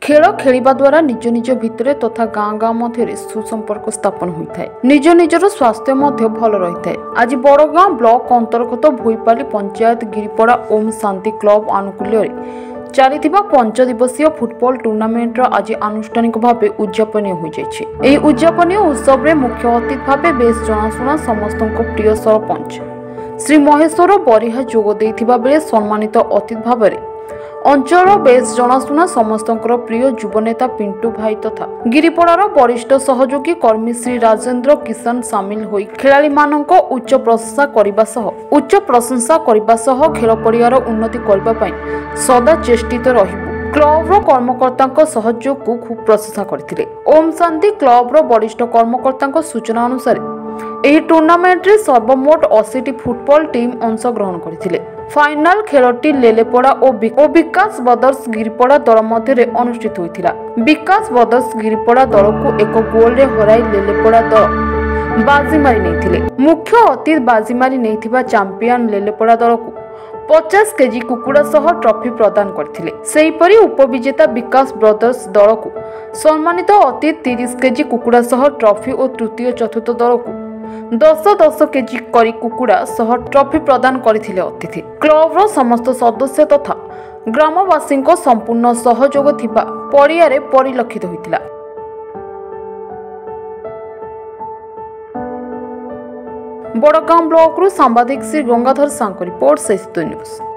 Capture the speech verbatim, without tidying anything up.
खेल खेलिबा द्वारा निज निज भितरे तथा गाँ गाँ मध्य सुसंपर्क स्थापन होता है। निज निजर स्वास्थ्य मध्य भल रही है। आज बड़गाँ ब्लॉक अंतर्गत भुईपाली पंचायत गिरिपड़ा ओम शांति क्लब आनुकूल्य चलिथिबा पंच दिवसीय फुटबॉल टूर्नामेंट आज आनुष्ठानिक भाव उद्यापन हो उद्यापन उत्सव में मुख्य अतिथि भाव बेस जनाशुना समस्त प्रिय सरपंच श्री महेश्वर बरिहा जोग देइथिबा बेले सम्मानित अतिथि भाव में अंचल बेस जनाशुना समस्त प्रिय युवनेता पिंटू भाई तथा गिरिपड़ार वरिष्ठ सहयोगी कर्मी श्री राजेंद्र किसान सामिल होई खेलाड़ी मानक उच्च प्रशंसा करने सह उच्च प्रशंसा करने सह खेल पड़ियार उन्नति करबा पई सदा चेष्टित रहिबु क्लबर कर्मकर्ता सहयोग को खूब प्रशंसा करथिले। ओम शांति क्लबर वरिष्ठ कर्मकर्ता सूचना अनुसार एही टूर्नामेंट रे सर्वमोट अस्सी टी फुटबॉल टीम अंशग्रहण करथिले। फाइनाल खेलटी लेलेपड़ा और विकास ब्रदर्स गिरिपड़ा दल मध्य अनुष्ठित होइथिला। विकास ब्रदर्स गिरिपड़ा दल को एक गोल रे हराई लेलेपड़ा दल बाजी मारी नैथिले। मुख्य अतिथि बाजी मारी नैथिबा चैंपियन लेलेपड़ा दल को पचास केजी कुकुड़ा सह ट्रॉफी प्रदान करथिले। सेहीपरि उपविजेता विकास ब्रदर्स दल को सम्मानित अतिथि तीस केजी कुकुड़ा सह ट्रॉफी और तृतीय चतुर्थ दल को दस दस केजी करी कुकुड़ा सह ट्रॉफी प्रदान करथिले अतिथि। क्लबर समस्त सदस्य तथा ग्रामवासी संपूर्ण सहयोग थिबा पड़ियारे परिलक्षित होइतिला। बड़गाँ ब्लॉक रु सांबादिक श्री गंगाधर सांको रिपोर्ट। न्यूज।